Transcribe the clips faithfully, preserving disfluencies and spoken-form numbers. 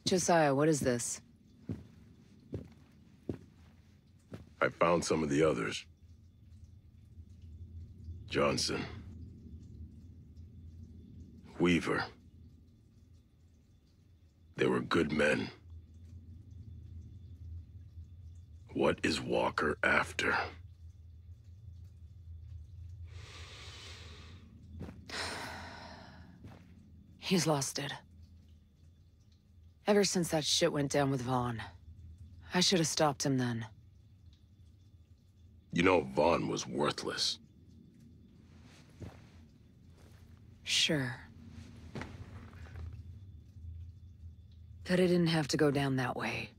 Josiah, what is this? I found some of the others. Johnson. Weaver. They were good men. What is Walker after? He's lost it. Ever since that shit went down with Vaughn. I should have stopped him then. You know, Vaughn was worthless. Sure. But it didn't have to go down that way.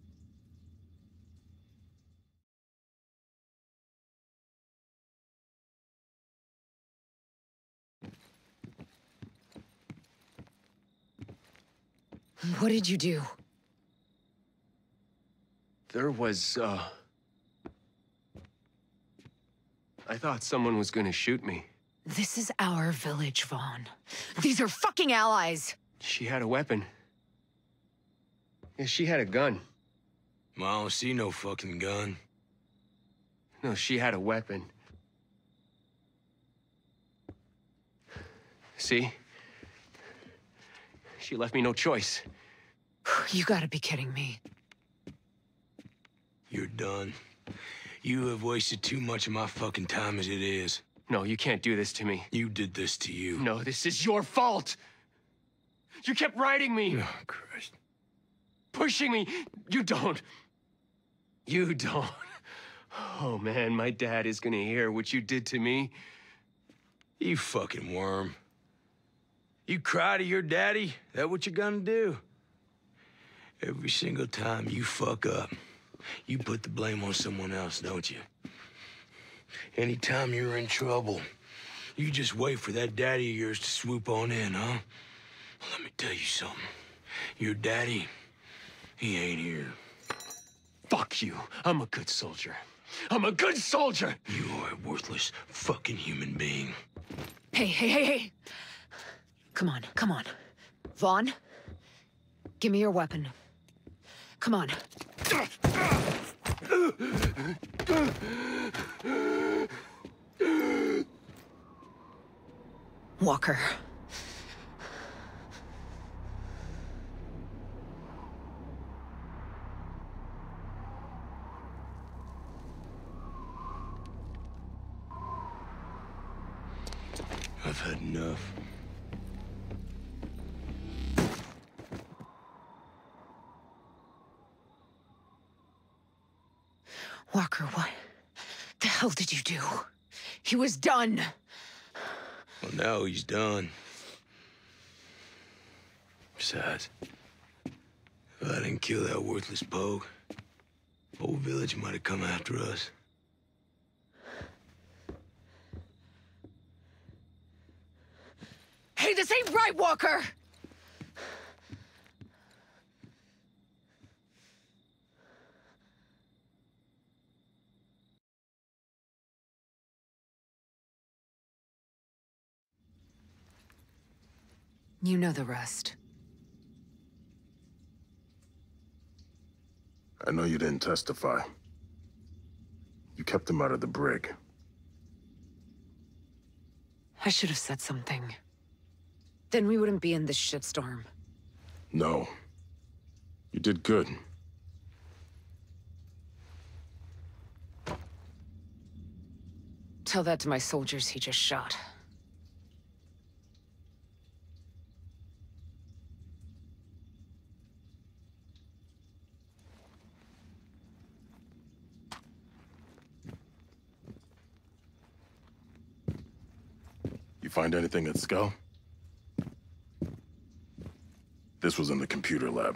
What did you do? There was, uh... I thought someone was gonna shoot me. This is our village, Vaughn. These are fucking allies! She had a weapon. Yeah, she had a gun. I don't see no fucking gun. No, she had a weapon. See? She left me no choice. You gotta be kidding me. You're done. You have wasted too much of my fucking time as it is. No, you can't do this to me. You did this to you. No, this is your fault! You kept riding me! Oh, Christ. Pushing me! You don't. You don't. Oh, man, my dad is gonna hear what you did to me. You fucking worm. You cry to your daddy? That what you're gonna do? Every single time you fuck up, you put the blame on someone else, don't you? Anytime you're in trouble, you just wait for that daddy of yours to swoop on in, huh? Well, let me tell you something. Your daddy, he ain't here. Fuck you. I'm a good soldier. I'm a good soldier! You are a worthless fucking human being. Hey, hey, hey, hey! Come on, come on. Vaughn, give me your weapon. Come on. Walker. I've had enough. Walker, what the hell did you do? He was done. Well, now he's done. Besides, if I didn't kill that worthless pogue, whole village might have come after us. Hey, this ain't right, Walker! You know the rest. I know you didn't testify. You kept him out of the brig. I should have said something. Then we wouldn't be in this shitstorm. No. You did good. Tell that to my soldiers he just shot. You find anything at Skell? This was in the computer lab.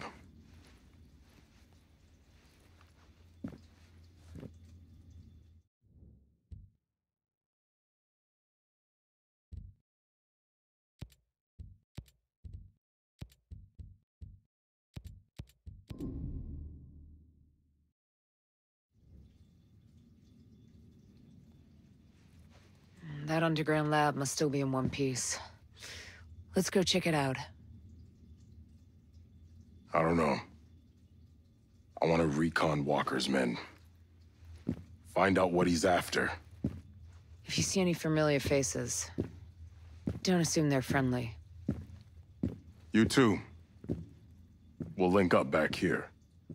That underground lab must still be in one piece. Let's go check it out. I don't know. I want to recon Walker's men. Find out what he's after. If you see any familiar faces, don't assume they're friendly. You too. We'll link up back here.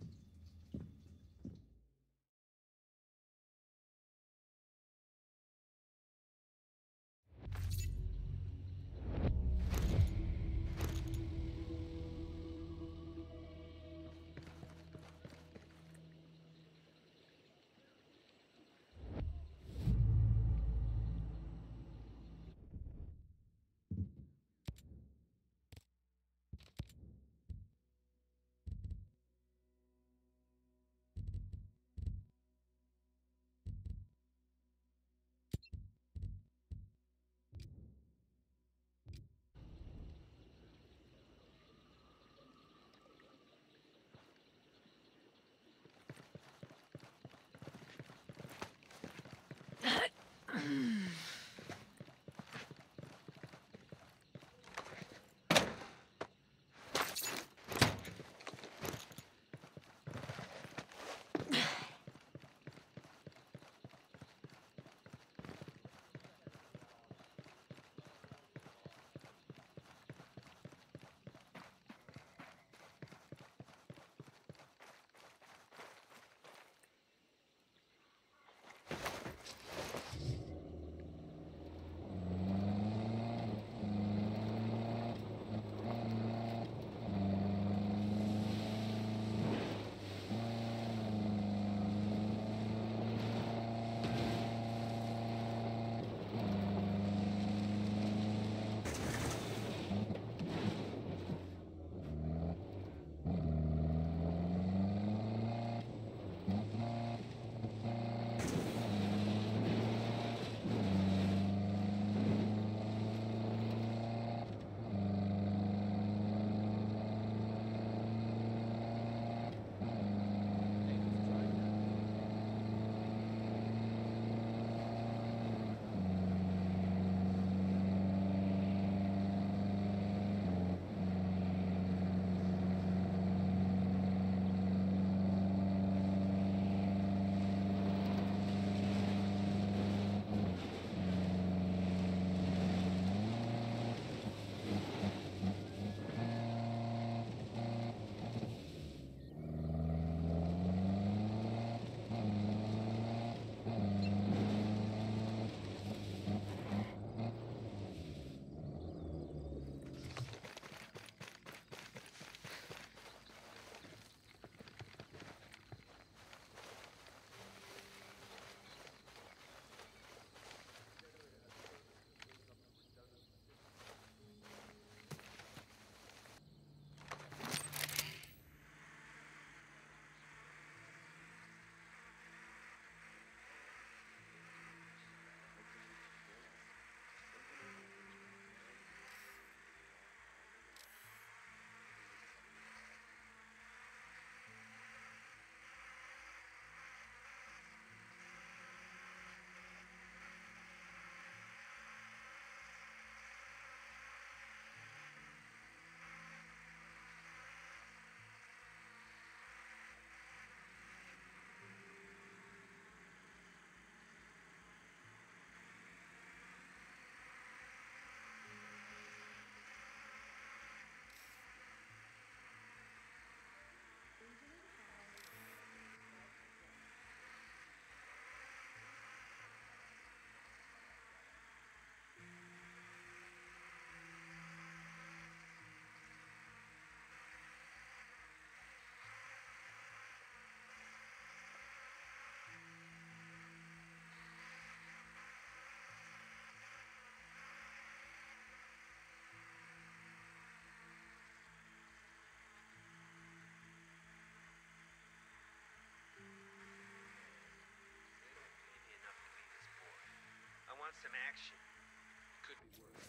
Some action. Could be worse.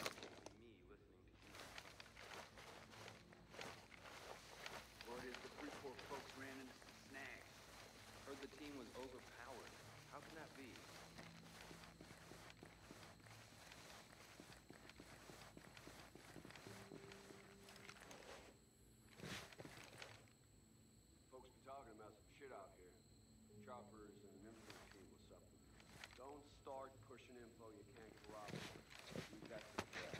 Me listening to you. Word is the Freeport folks ran into some snags. Heard the team was overpowered. How can that be? Folks be talking Don't start pushing info you can't corroborate. You got success.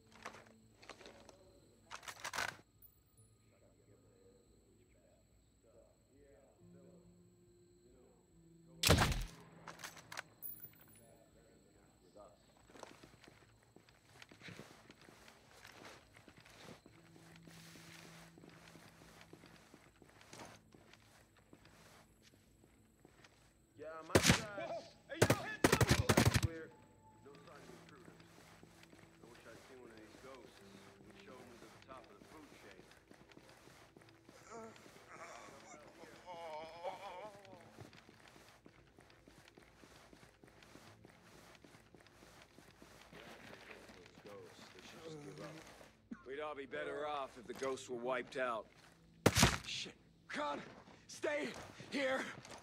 With us. Yeah, my side. Hey, yo, hands up! Clear. No sign of intruders. I wish I'd seen one of these ghosts. Would show me to the top of the food chain. Ghosts. They should just give up. We'd all be better off if the ghosts were wiped out. Shit. Con, stay here.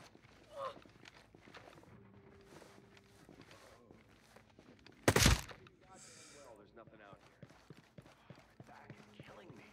Well, there's nothing out here. My back is killing me.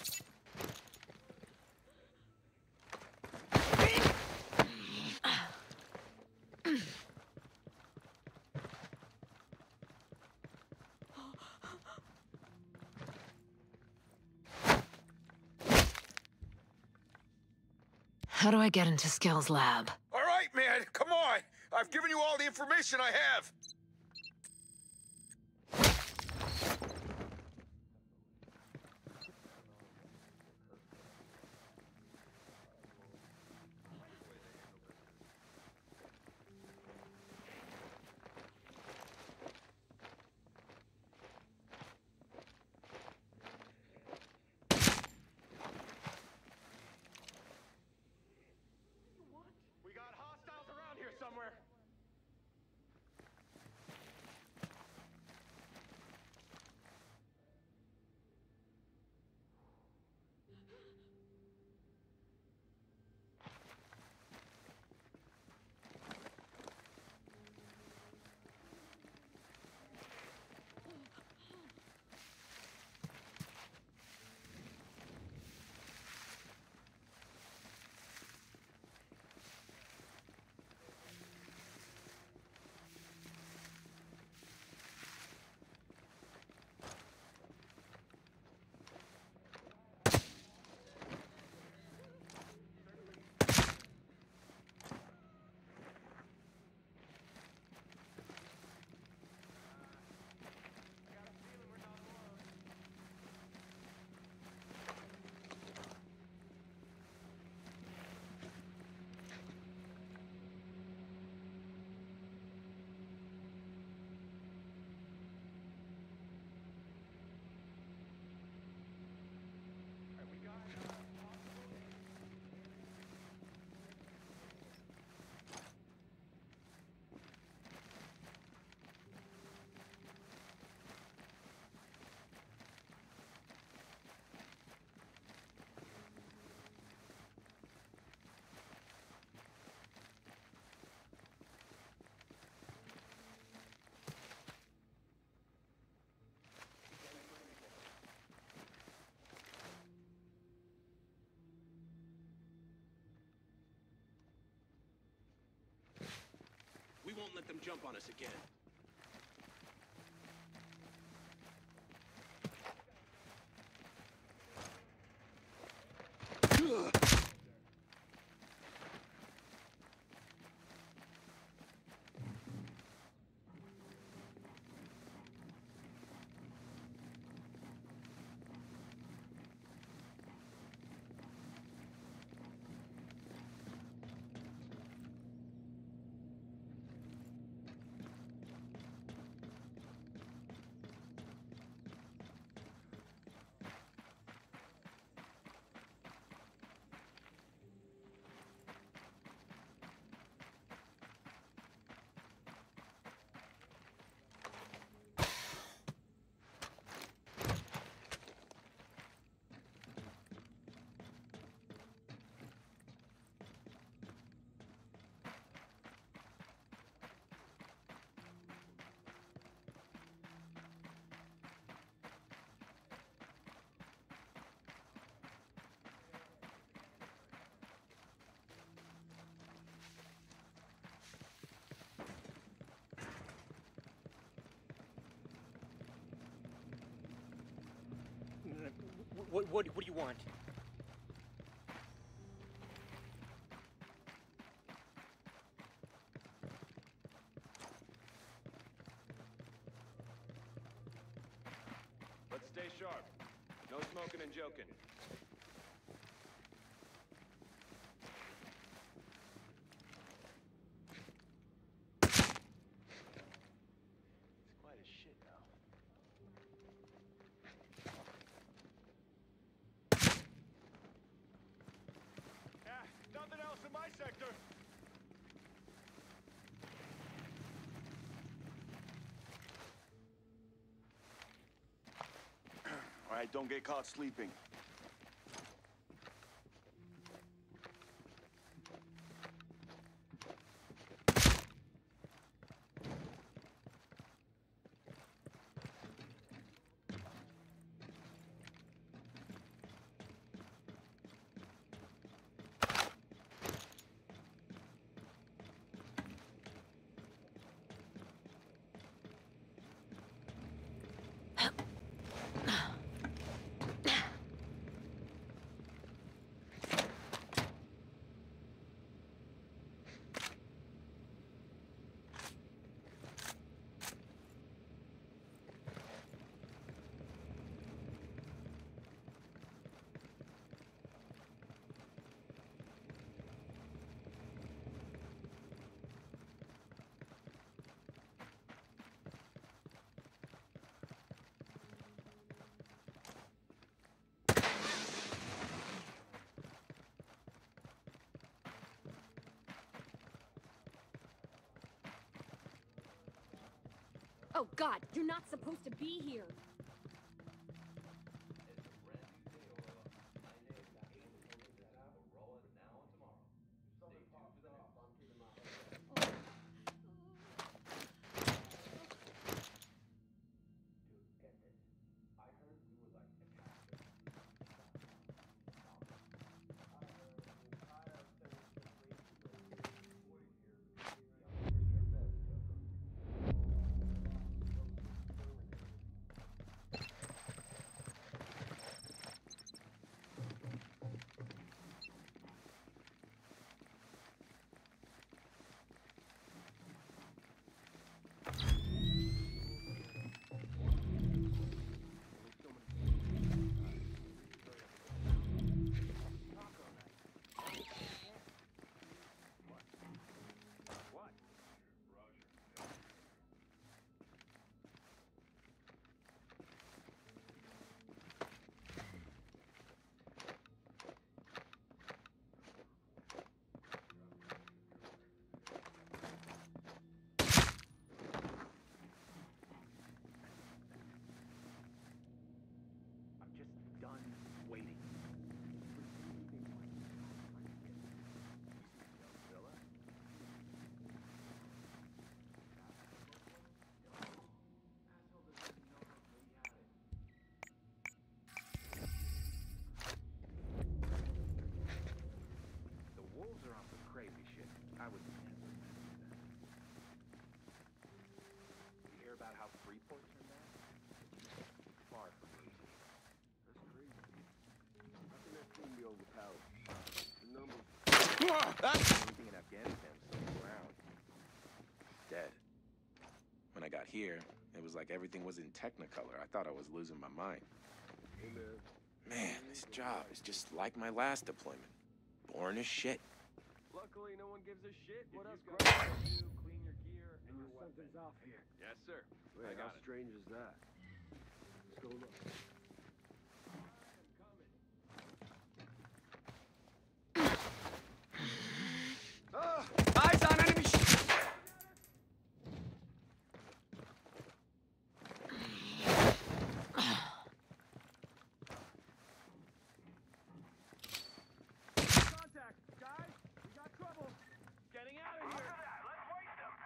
How do I get into Skell's lab? All right, man, come on. I've given you all the information I have. We got hostiles around here somewhere. We won't let them jump on us again. What, what, what do you want? Let's stay sharp. No smoking and joking. It's quite a shit now. Ah, nothing else in my sector. All right, don't get caught sleeping. Oh God, you're not supposed to be here. I would never imagine that. You hear about how Freeport turned out? Far from easy. That's crazy. How can that team be overpowered? The numbers. Anything in Afghanistan is still around. Dead. When I got here, it was like everything was in Technicolor. I thought I was losing my mind. Hey, man. Man, this job is just like my last deployment. Boring as shit. Luckily, no one gives a shit. What else can you do? Clean your gear and your weapon. Something's off here. Yes, sir. Wait, I got how it. Strange is that? Let's go look. Oh, eyes on enemy sh- Contact, guys! We got trouble! Getting out of here! Let's waste them!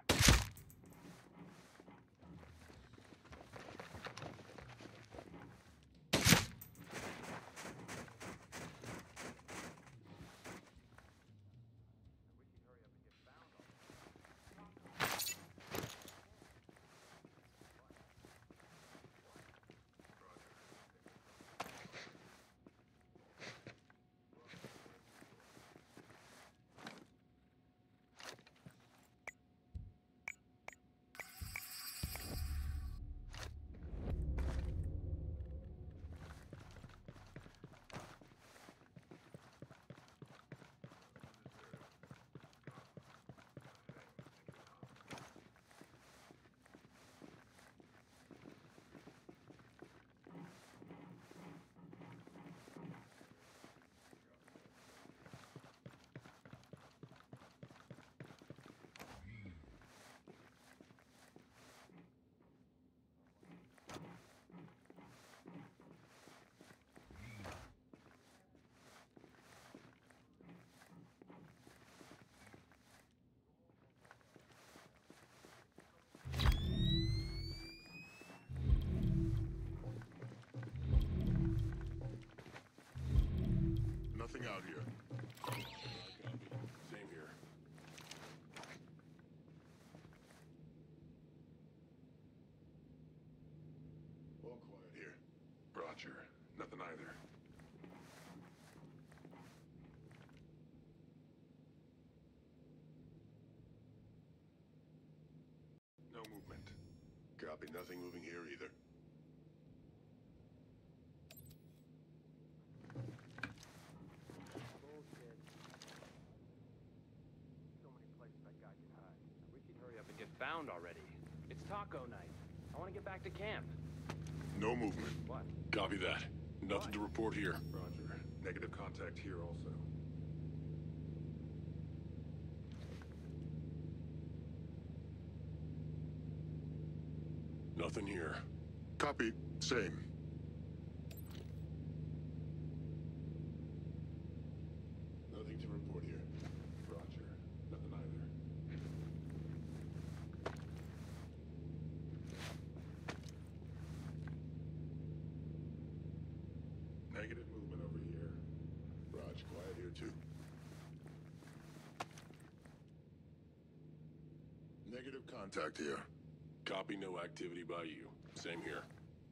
Copy. Nothing moving here either. Bullshit. So many places that guy could hide. I wish he'd hurry up and get found already. It's taco night. I want to get back to camp. No movement. What? Copy that. Nothing What? to report here. Roger. Negative contact here also. Nothing here. Copy. Same. Nothing to report here. Roger. Nothing either. Negative movement over here. Raj, quiet here too. Negative contact here. Copy, no activity by you. Same here.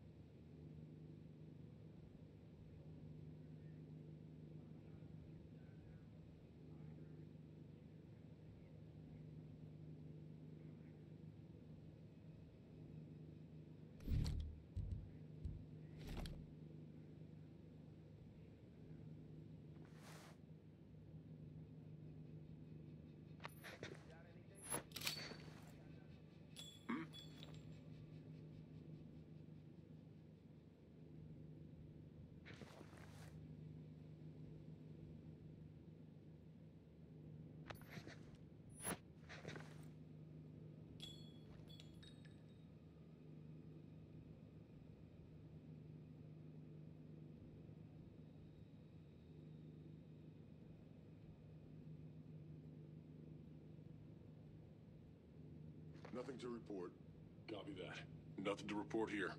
Nothing to report. Copy that. Nothing to report here.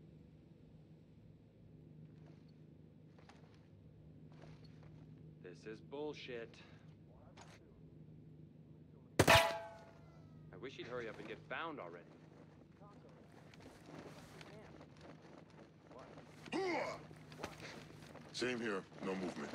This is bullshit. I wish he'd hurry up and get found already. Same here. No movement.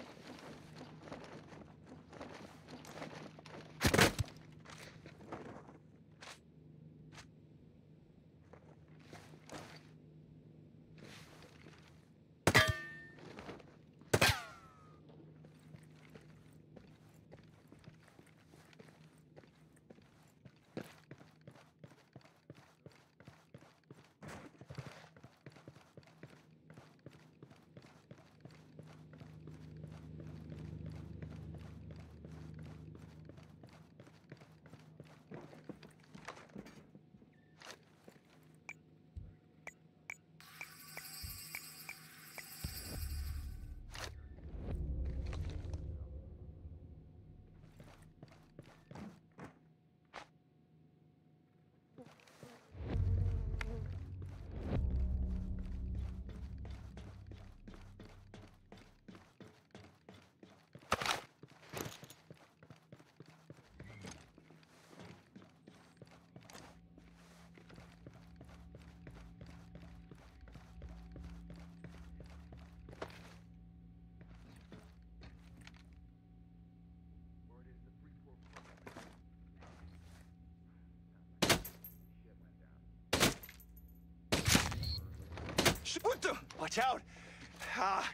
What the? Watch out! Ah.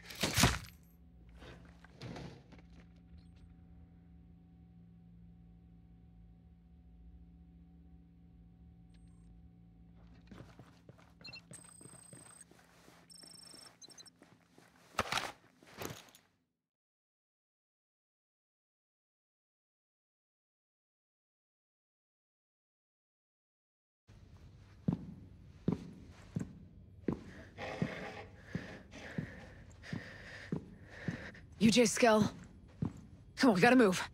U J Skell. Come on, we gotta move.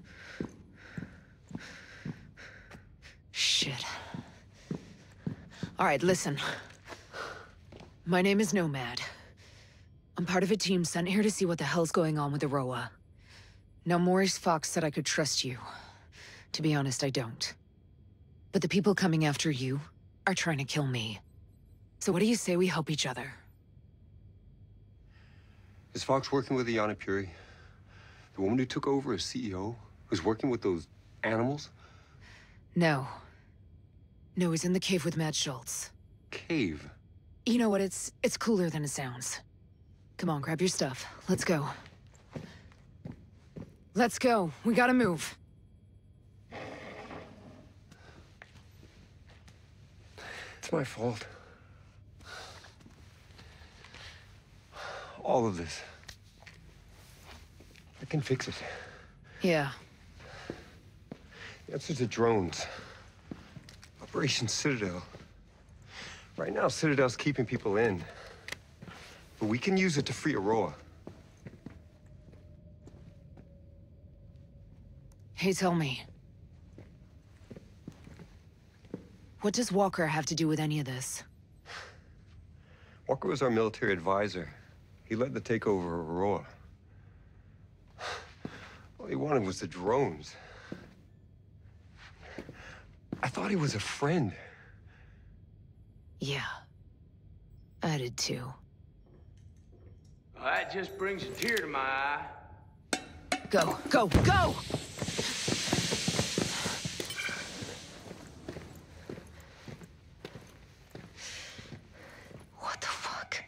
Shit. All right, listen. My name is Nomad. I'm part of a team sent here to see what the hell's going on with Aroa. Now, Maurice Fox said I could trust you. To be honest, I don't. But the people coming after you are trying to kill me. So what do you say we help each other? Is Fox working with Iana Puri? The woman who took over as C E O? Who's working with those animals? No. No, he's in the cave with Matt Schultz. cave. You know what? It's it's cooler than it sounds. Come on, grab your stuff. Let's go. Let's go. We gotta move. It's my fault. All of this. I can fix it. Yeah. The answer's the drones. Operation Citadel. Right now, Citadel's keeping people in. But we can use it to free Aroa. Hey, tell me. What does Walker have to do with any of this? Walker was our military advisor. He led the takeover of Aroa. All he wanted was the drones. I thought he was a friend. Yeah. I did too. Well, that just brings a tear to my eye. Go, go, go! What the fuck?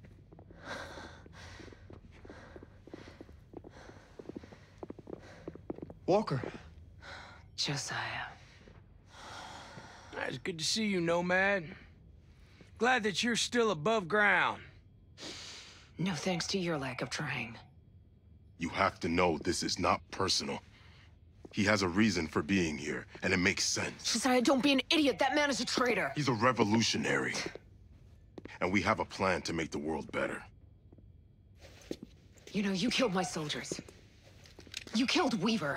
Walker. Josiah. It's good to see you, Nomad. Glad that you're still above ground. No thanks to your lack of trying. You have to know this is not personal. He has a reason for being here, and it makes sense. Josiah, don't be an idiot. That man is a traitor. He's a revolutionary. And we have a plan to make the world better. You know, you killed my soldiers. You killed Weaver.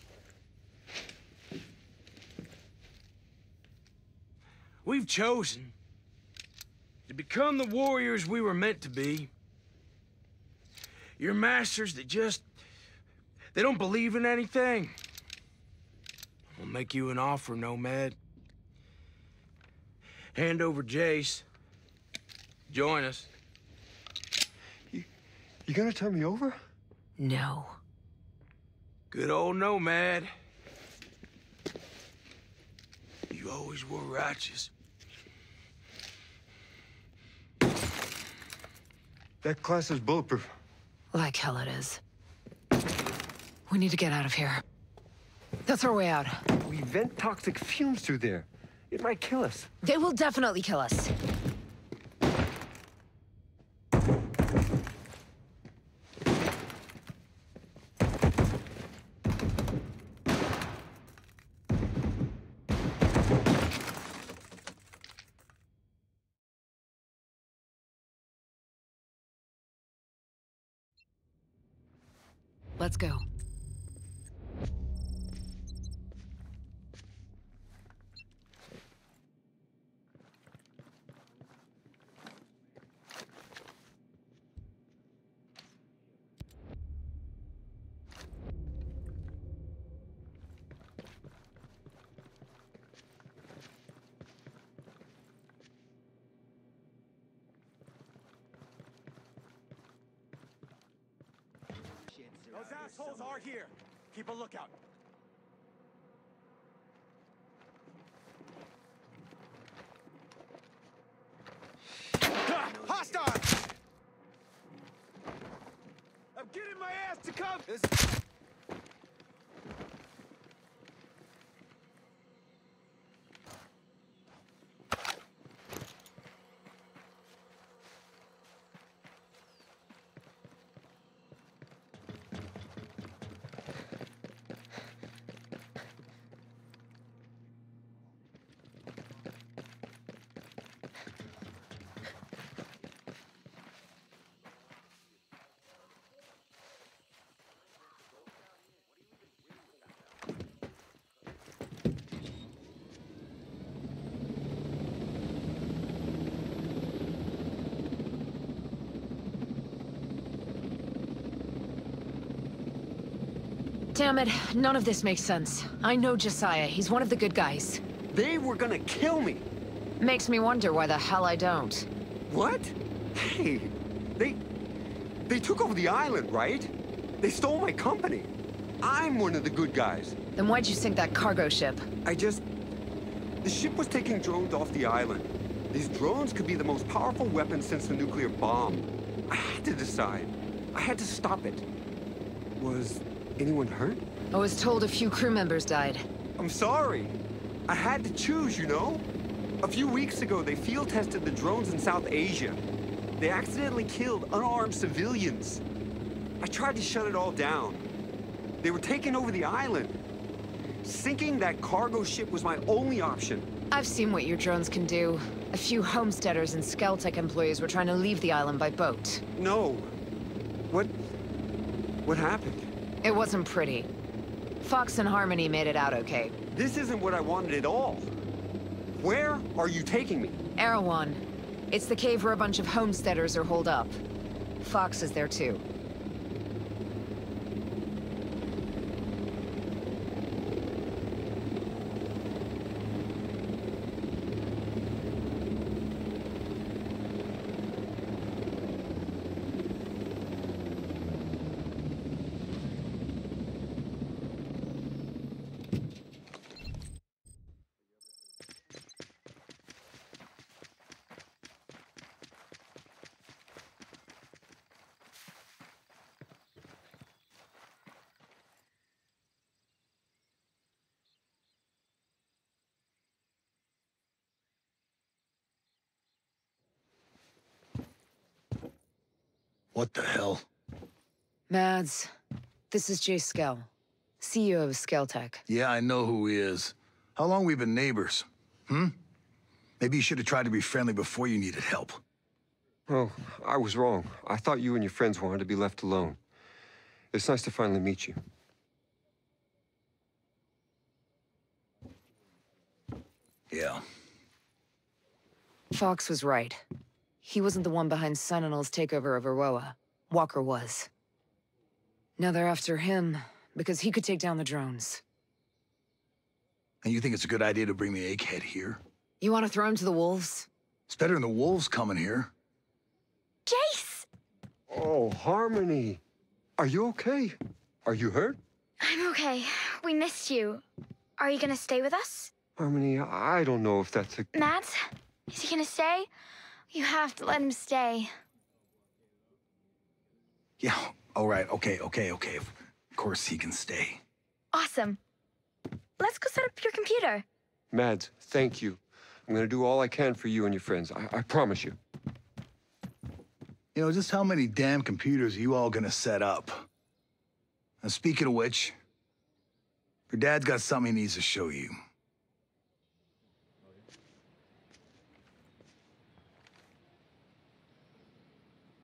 We've chosen to become the warriors we were meant to be. You're masters that just... they don't believe in anything. We'll make you an offer, Nomad. Hand over Jace. Join us. You, you gonna turn me over? No. Good old Nomad. You always were righteous. That class is bulletproof. Like hell it is. We need to get out of here. That's our way out. We vent toxic fumes through there. It might kill us. They will definitely kill us. Let's go. Those assholes are here. Keep a lookout. Ah, hostile! I'm getting my ass to come. This Damn it, none of this makes sense. I know Josiah, he's one of the good guys. They were gonna kill me. Makes me wonder why the hell I don't. What? Hey, they... they took over the island, right? They stole my company. I'm one of the good guys. Then why'd you sink that cargo ship? I just... the ship was taking drones off the island. These drones could be the most powerful weapon since the nuclear bomb. I had to decide. I had to stop it. Was anyone hurt? I was told a few crew members died. I'm sorry. I had to choose, you know? A few weeks ago, they field-tested the drones in South Asia. They accidentally killed unarmed civilians. I tried to shut it all down. They were taking over the island. Sinking that cargo ship was my only option. I've seen what your drones can do. A few Homesteaders and Skeltec employees were trying to leave the island by boat. No. What... what happened? It wasn't pretty. Fox and Harmony made it out okay. This isn't what I wanted at all. Where are you taking me? Erewhon. It's the cave where a bunch of Homesteaders are holed up. Fox is there too. What the hell? Mads, this is Jay Skell, C E O of Skeltec. Yeah, I know who he is. How long we been neighbors? Hmm? Maybe you should have tried to be friendly before you needed help. Oh, I was wrong. I thought you and your friends wanted to be left alone. It's nice to finally meet you. Yeah. Fox was right. He wasn't the one behind Sentinel's takeover of Aroa. Walker was. Now they're after him, because he could take down the drones. And you think it's a good idea to bring the egghead here? You want to throw him to the wolves? It's better than the wolves coming here. Jace! Oh, Harmony. Are you okay? Are you hurt? I'm okay. We missed you. Are you gonna stay with us? Harmony, I don't know if that's a... Matt? Is he gonna stay? You have to let him stay. Yeah, all right, okay, okay, okay. Of course he can stay. Awesome. Let's go set up your computer. Mads, thank you. I'm gonna do all I can for you and your friends. I, I promise you. You know, just how many damn computers are you all gonna set up? And speaking of which, your dad's got something he needs to show you.